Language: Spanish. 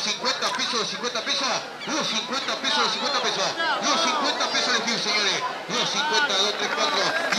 50 pesos, los 50 pesos. Los 50 pesos, los 50 pesos. Los 50 pesos de Gil, señores. Los 50, 2, 3, 4.